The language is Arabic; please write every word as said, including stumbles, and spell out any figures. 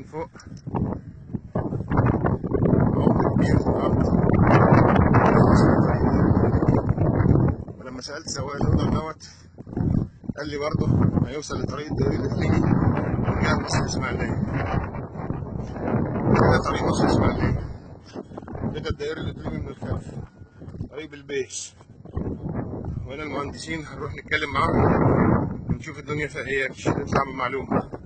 من فوق عمق كبير في الارض. ولما سالت سواق الاوردر دوت قال لي برضه هيوصل لطريق الدائري الاقليمي من جهه مصر الاسماعيليه. ده طريق مصر الاسماعيليه، ده الدائري الاقليمي من الخلف، طريق بالبيش. وهنا المهندسين هنروح نتكلم معاهم ونشوف الدنيا فيها ايه، نطلع بمعلومه.